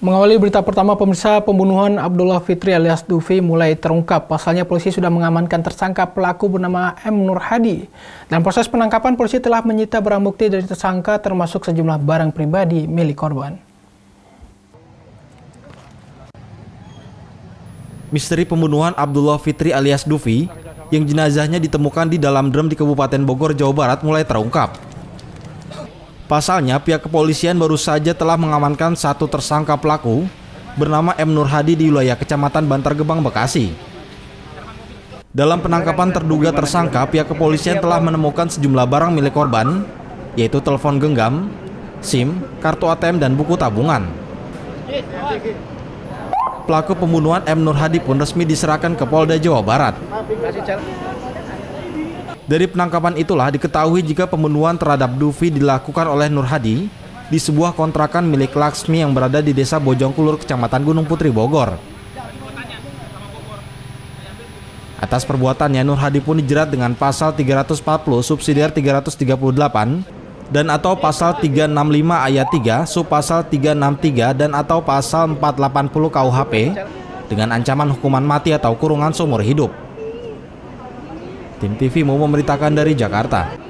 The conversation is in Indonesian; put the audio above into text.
Mengawali berita pertama, pemirsa, pembunuhan Abdullah Fitri alias Dufi mulai terungkap. Pasalnya polisi sudah mengamankan tersangka pelaku bernama M. Nur Hadi. Dalam proses penangkapan, polisi telah menyita barang bukti dari tersangka termasuk sejumlah barang pribadi milik korban. Misteri pembunuhan Abdullah Fitri alias Dufi yang jenazahnya ditemukan di dalam drum di Kabupaten Bogor, Jawa Barat mulai terungkap. Pasalnya, pihak kepolisian baru saja telah mengamankan satu tersangka pelaku bernama M. Nur Hadi di wilayah Kecamatan Bantar Gebang, Bekasi. Dalam penangkapan terduga tersangka, pihak kepolisian telah menemukan sejumlah barang milik korban, yaitu telepon genggam, SIM, kartu ATM, dan buku tabungan. Pelaku pembunuhan M. Nur Hadi pun resmi diserahkan ke Polda Jawa Barat. Dari penangkapan itulah diketahui jika pembunuhan terhadap Dufi dilakukan oleh Nur Hadi di sebuah kontrakan milik Laksmi yang berada di Desa Bojongkulur, Kecamatan Gunung Putri, Bogor. Atas perbuatannya, Nur Hadi pun dijerat dengan pasal 340 subsidiar 338 dan atau pasal 365 ayat 3 subpasal 363 dan atau pasal 480 KUHP dengan ancaman hukuman mati atau kurungan seumur hidup. Tim TV mau memberitakan dari Jakarta.